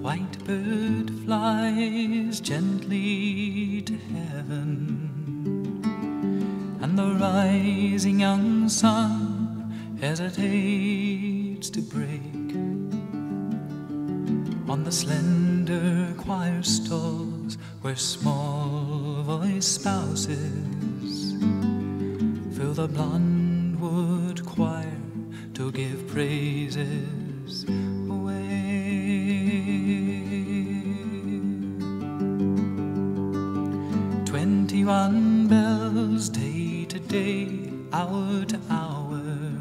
white bird flies gently to heaven, and the rising young sun hesitates to break on the slender choir stalls where small-voiced spouses fill the blonde wood choir to give praises away. 21 bells, day to day, hour to hour,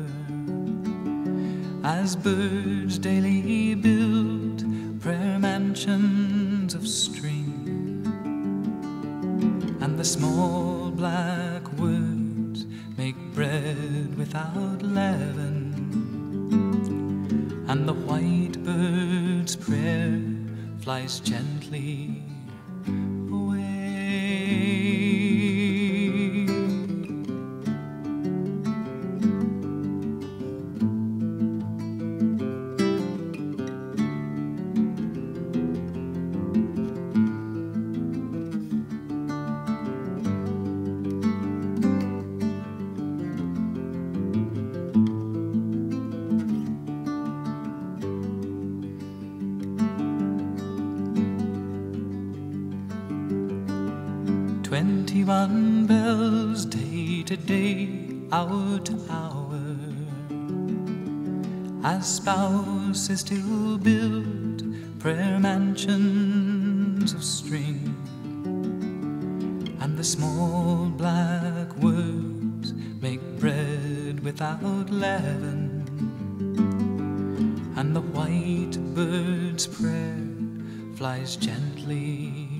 as birds daily build prayer mansions of string, and the small black words make bread without leaven, and the white bird's prayer flies gently away. 21 bells, day to day, hour to hour, as spouses still build prayer mansions of string, and the small black words make bread without leaven, and the white bird's prayer flies gently